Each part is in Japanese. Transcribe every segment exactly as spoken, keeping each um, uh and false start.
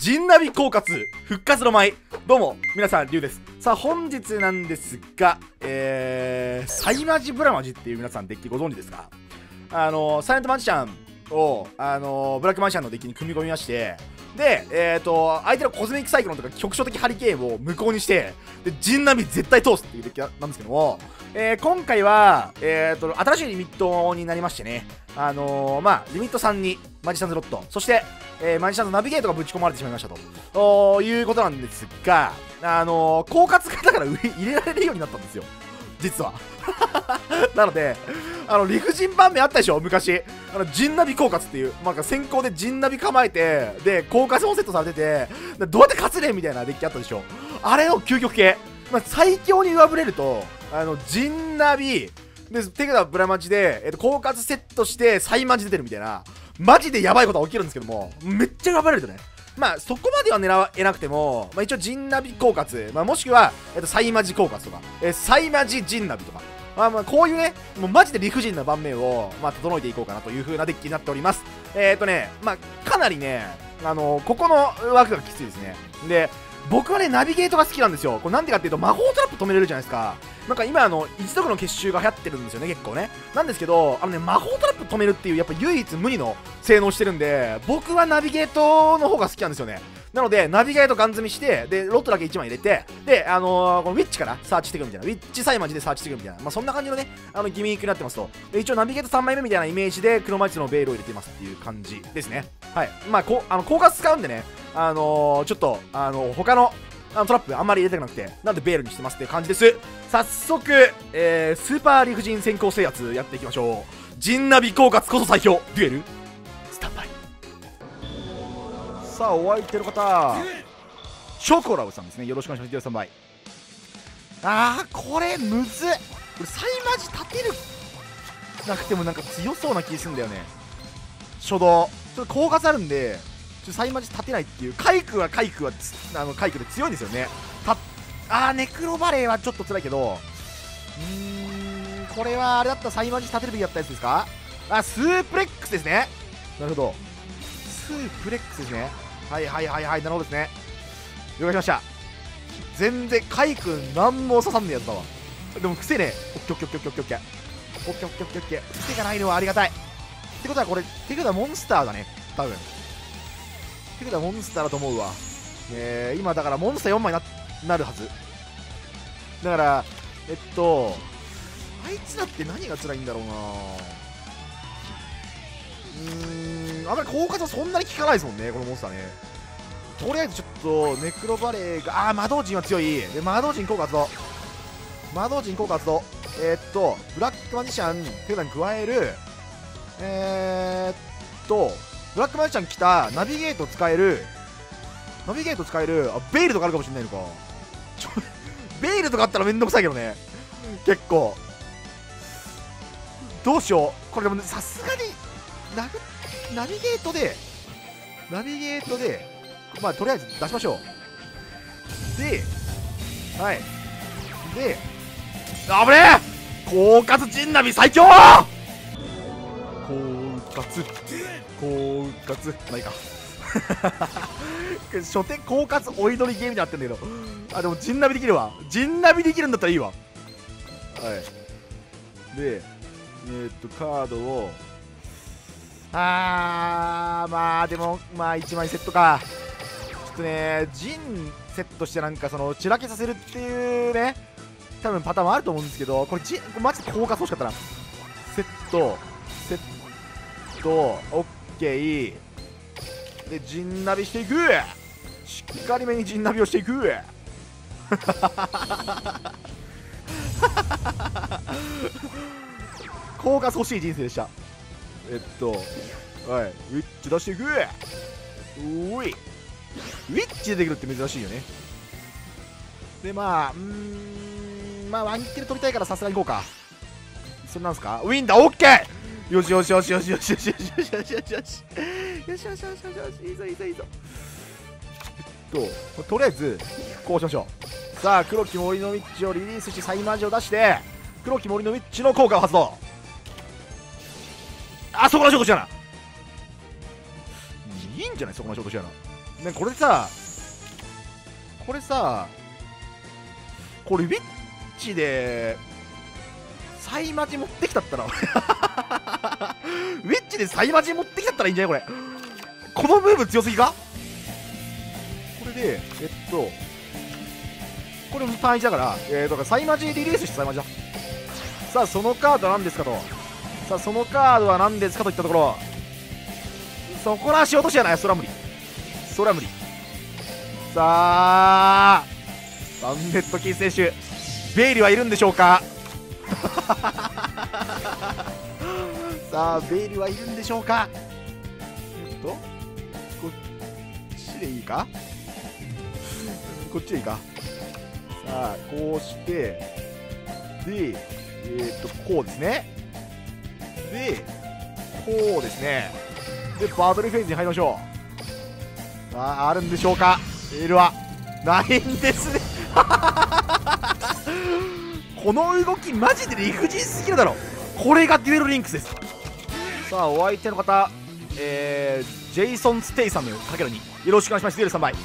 陣ナビ狡猾復活の舞。どうも皆さん、リュウです。さあ本日なんですが、えー、サイマジブラマジっていう皆さんデッキご存知ですか？あのサイレントマジシャンをあのブラックマジシャンのデッキに組み込みまして、で、えーと相手のコズミックサイクロンとか局所的ハリケーンを無効にして、で陣ナビ絶対通すっていうデッキなんですけども、えー、今回は、えーと新しいリミットになりましてね、あのー、まあリミットさんにマジシャンズロット、そして、えー、マジシャンズナビゲートがぶち込まれてしまいましたということなんですが、あのー、狡猾がだから入れられるようになったんですよ、実は。なので、あの理不尽盤面あったでしょ、昔。あの陣ナビ狡猾っていう、なんか先行で陣ナビ構えて、で、狡猾もセットされてて、どうやって勝つねんみたいなデッキあったでしょ。あれの究極系。まあ、最強に上振れると、あの陣ナビ、で、手札ブラマジで、えっと、狡猾セットして、サイマジ出てるみたいな、マジでやばいことが起きるんですけども、めっちゃ上振れるとね。まあ、そこまでは狙えなくても、まあ、一応、陣ナビ狡猾、まあ、もしくは、えっと、サイマジ狡猾とか、えー、サイマジ陣ナビとか、まあ、まあこういうね、もうマジで理不尽な盤面を、まあ、整えていこうかなという風なデッキになっております。えっとね、まあ、かなりね、あのー、ここの枠がきついですね。で、僕はね、ナビゲートが好きなんですよ。これなんでかっていうと、魔法トラップ止めれるじゃないですか。なんか今、あの、一族の結集が流行ってるんですよね、結構ね。なんですけど、あのね、魔法トラップ止めるっていう、やっぱ唯一無二の性能してるんで、僕はナビゲートの方が好きなんですよね。なので、ナビゲートガン積みして、で、ロットだけいちまい入れて、で、あのー、このウィッチからサーチしていくみたいな、ウィッチサイマジでサーチしていくみたいな、まあ、そんな感じのね、あの、ギミックになってますと。で、一応ナビゲートさんまいめみたいなイメージで、黒マジのベールを入れてますっていう感じですね。はい。まあ、こう、あの、狡猾使うんでね、あのー、ちょっと、あのー、他の、あのトラップあんまり入れたくなくて、なんでベールにしてますっていう感じです。早速、えー、スーパー理不尽先行制圧やっていきましょう。陣ナビ狡猾こそ最強、デュエルスタンバイ。さあ、お相手の方、ショコラブさんですね。よろしくお願いします。さんばい。あー、これむずっ。これサイマジ立てるなくてもなんか強そうな気するんだよね。初動ちょっと狡猾あるんで、ちょっとサイマジ立てないっていう。カイクはカイクはあのカイクで強いんですよね。たあー、ネクロバレーはちょっと辛いけど、うーん、これはあれだったらサイマジ立てるべきだったやつですか。あ、スープレックスですね。なるほど、スープレックスですね。はいはいはいはい、なるほどですね。了解しました。全然カイ君何も刺さんねえやつだわ。でも癖ね。オッケーオッケーオッケーオッケーオッケーオッケーオッケーオッケーオッケー。癖がないのはありがたいってことは、これ手札モンスターだね、多分。手札モンスターだと思うわ。えー、今だからモンスターよんまい な, なるはずだから、えっとあいつだって何が辛いんだろうな。うーん、あんまり効果はそんなに効かないですもんね、このモンスターね。とりあえずちょっとネクロバレーが、あー、魔導陣は強い。で、魔導陣効果発動、魔導陣効果発動。えー、っとブラックマジシャン手札に加える。えー、っとブラックマジシャン来たナビゲート使える。ナビゲート使える。あ、ベイルとかあるかもしれないのか。ちょベイルとかあったらめんどくさいけどね、結構。どうしよう、これでもさすがにナビナビゲートでナビゲートでまあとりあえず出しましょう。で、はい、で、あぶねえ、狡猾陣ナビ最強。狡猾狡猾まあいいか。初手狡猾追い取りゲームになってんだけど、あ、でも陣ナビできるわ。陣ナビできるんだったらいいわ。はい。で、えー、っとカードを、あー、まあでもまあいちまいセットか。ちょっとね、陣セットしてなんかその散らけさせるっていうね、多分パターンもあると思うんですけど、これ陣マジで狡猾欲しかったな。セットセットオッケーで、陣ナビしていく。しっかりめに陣ナビをしていく。狡猾欲しい人生でした。えっとはい、ウィッチ出していく。うい、ウィッチ出てくるって珍しいよね。で、まあうーん、まあワンキル取りたいからさすがにいこうか。それなんすか、ウィンだ。オッケー、よしよしよしよしよしよしよしよしよしよしよしよしよしよしよしよし、いいぞいいぞいいぞ。えっととりあえずこうしましょう。さあ、黒木森のウィッチをリリースし、サイマジを出して黒木森のウィッチの効果を発動。あ、そこの仕事じゃな、いいんじゃない、そこの仕事じゃな。 ね、これさ、これさ、これウィッチでサイマジ持ってきたったらウィッチでサイマジ持ってきたったらいいんじゃないこれ。このムーブ強すぎか。これでえっとこれも単一だから、えー、だからサイマジリリースしてサイマジだ。さあそのカードは何ですかと、さあそのカードは何ですかといったところ、そこらし落としじゃない。それは無理、それは無理。さあバンデットキー選手、ベイリはいるんでしょうかさあベイリはいるんでしょうか。えっとこっちでいいか、こっちでいいか。さあこうしてでえー、っとこうですね、でこうですね、でバトルフェーズに入りましょう。さああるんでしょうか。エールはないんですねこの動きマジで理不尽すぎるだろ。これがデュエルリンクスです。さあお相手の方、えー、ジェイソン・ステイサムかけるによろしくお願いします。デュエルさんばい。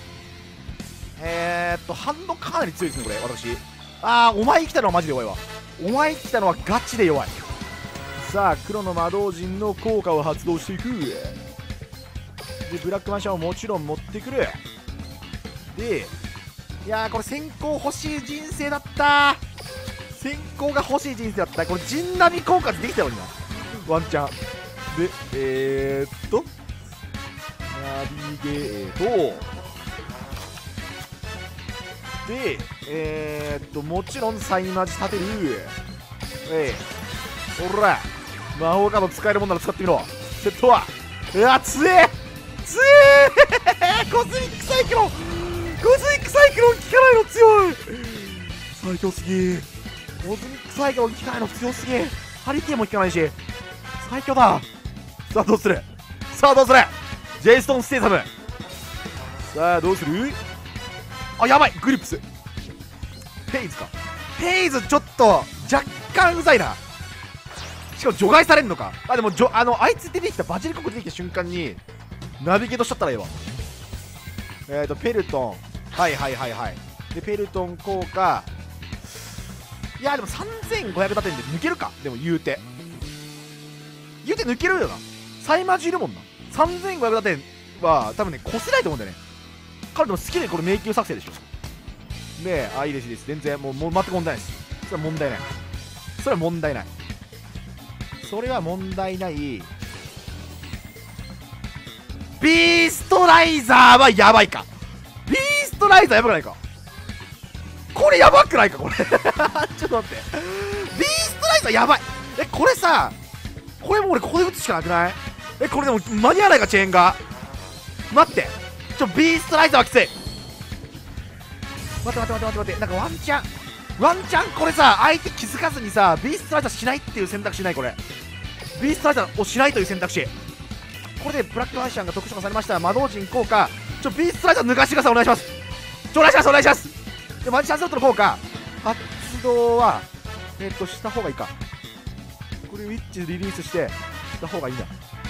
えーっとハンドかなり強いですねこれ私。あーお前来たのはマジで弱いわ。お前来たのはガチで弱い。さあ黒の魔導陣の効果を発動していく。でブラックマンシャンをもちろん持ってくる。でいやーこれ先行欲しい人生だった。先行が欲しい人生だった。これ陣ナビ効果でできたのになワンチャンでえー、っとナビゲートでえー、っともちろんサイマジ立てる。えいほら魔法カード使えるもんなら使ってみろ。セットはうわ強え強えコスミックサイクロン、コスミックサイクロン効かないの強い。最強すぎ。コスミックサイクロン効かないの強すぎ。ハリケーンも効かないし最強だ。さあどうする、さあどうするジェイソン・ステイサム。さあどうする。あやばいグリップスペイズか。ペイズちょっと若干うざいな。しかも除外されんのか。あでもじょあのあいつ出てきたバジリコク出てきた瞬間にナビゲートしちゃったらええわ。えっ、ー、とペルトンはいはいはいはいでペルトン効果。いやでもさんぜんごひゃく打点で抜けるか。でも言うて言うて抜けるよな。サイマジいるもんな。さんぜんごひゃく打点は多分ね越せないと思うんだよね。彼でも好きでこれ迷宮作戦でしょ。であいいですいいです全然もうもう全く問題ないです。それは問題ないそれは問題ないそれは問題ない。ビーストライザーはやばいか。ビーストライザーやばくないか。これやばくないかこれちょっと待ってビーストライザーやばい。えこれさこれもう俺ここで打つしかなくない。えこれでも間に合わないかチェーンが。待ってちょビーストライザーはきつい。待って待って待って待って待ってなんかワンチャンワンチャンこれさ相手気づかずにさビーストライザーしないっていう選択肢ない。これビーストライザーをしないという選択肢。これでブラックマンシャンが特殊化されました。魔導陣効果ちょビーストライザー抜かしてください。お願いしますちょお願いしますお願いします。でマジシャンセットの効果発動はえっとした方がいいか。これウィッチリリースしてした方がいいんだ。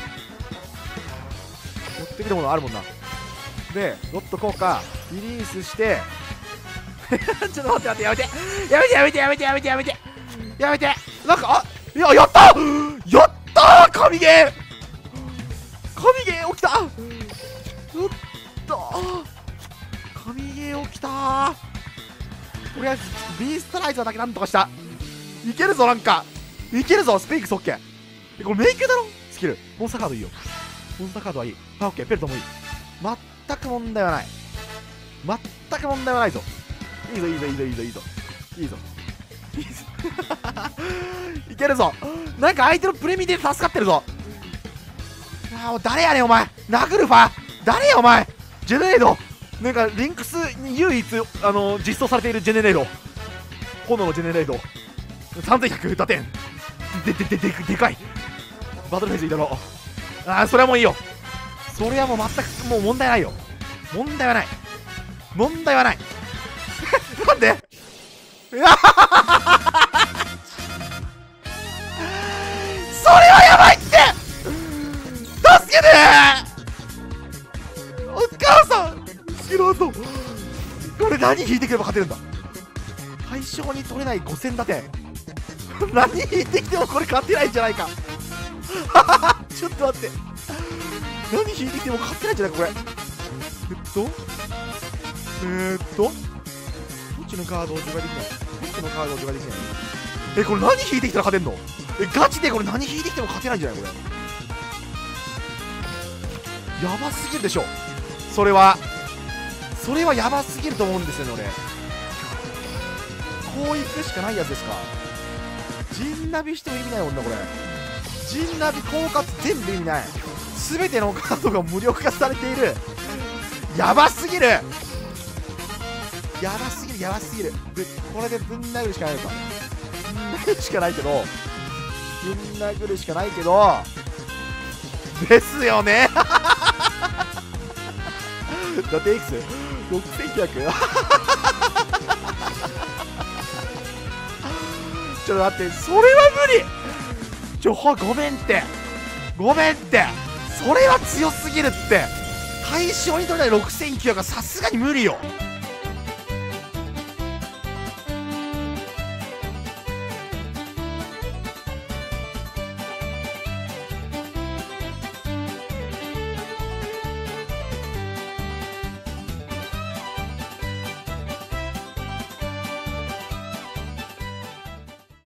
持ってくるものあるもんな。でロット効果リリースしてちょっと待って待ってやめてやめてやめてやめてやめてやめてやめてなんかあいややったやったー神ゲー神ゲー起きたうっと神ゲー起きたー。とりあえずビーストライザーだけなんとかした。いけるぞなんかいけるぞスペイクスオッケー。えこれ迷宮だろスキルモンスターカードいいよ。モンスターカードはいい。あオッケーペルトもいい。全く問題はない全く問題はないぞ。いいぞいいぞいいぞいいぞいいぞいいぞいいぞいけるぞ。なんか相手のプレミで助かってるぞ。あー誰やねんお前ナグルファ誰やお前ジェネレードなんかリンクスに唯一あの実装されているジェネレード炎のジェネレードさんぜんひゃく打点でででででかいバトルフェーズいいだろう。ああそれはもういいよ。それはもう全くもう問題ないよ。問題はない問題はないなんでうわそれはやばいって助けてーお使う何引いてくれば勝てるんだ。対象に取れないごせん打点何引いてきてもこれ勝てないんじゃないかちょっと待って、何引いてきても勝てないんじゃないかこれ。えっとえー、っとどっちのカードを除外できない、どっちのカードを除外できない。えこれ何引いてきたら勝てんの。えガチでこれ何引いてきても勝てないんじゃないこれ。やばすぎるでしょそれは。それはやばすぎると思うんですよね俺。こういくしかないやつですか。陣ナビしても意味ないもんなこれ。陣ナビ狡猾全部意味ない。全てのカードが無力化されている。やばすぎる、やばすぎる、やばすぎる。でこれでぶん殴るしかないのか。ぶん殴るしかないけどぶん殴るしかないけどですよねだっていくつ ?ろくせんきゅうひゃく ちょっと待って、それは無理。ちょほごめんってごめんって、それは強すぎるって。対象に取れないろくせんきゅうひゃくはさすがに無理よ。